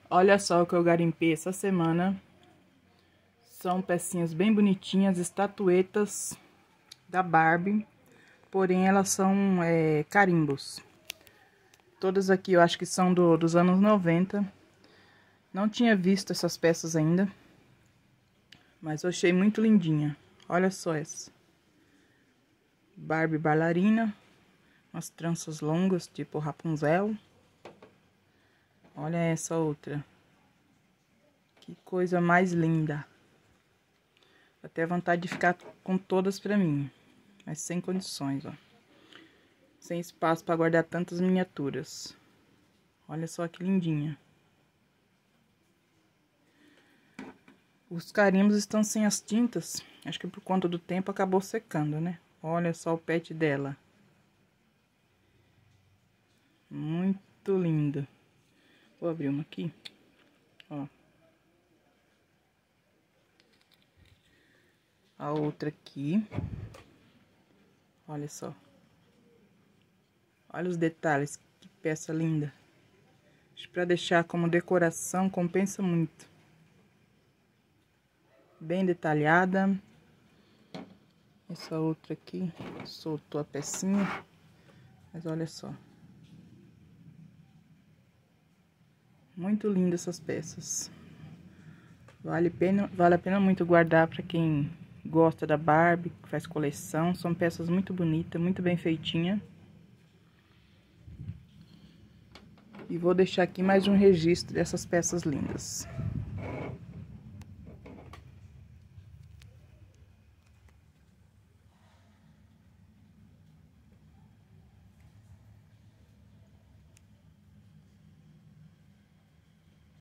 Olha só o que eu garimpei essa semana. São pecinhas bem bonitinhas, estatuetas da Barbie. Porém, elas são carimbos. Todas aqui eu acho que são dos anos 90. Não tinha visto essas peças ainda. Mas eu achei muito lindinha. Olha só essa. Barbie bailarina. Umas tranças longas, tipo Rapunzel. Olha essa outra. Que coisa mais linda. Até vontade de ficar com todas pra mim. Mas sem condições, ó. Sem espaço pra guardar tantas miniaturas. Olha só que lindinha. Os carimbos estão sem as tintas. Acho que por conta do tempo acabou secando, né? Olha só o pet dela. Muito linda. Vou abrir uma aqui. Ó. A outra aqui. Olha só. Olha os detalhes. Que peça linda. Acho que pra deixar como decoração compensa muito. Bem detalhada. Essa outra aqui. Soltou a pecinha. Mas olha só. Muito linda essas peças. Vale a pena muito guardar para quem gosta da Barbie, que faz coleção. São peças muito bonitas, muito bem feitinha. E vou deixar aqui mais um registro dessas peças lindas.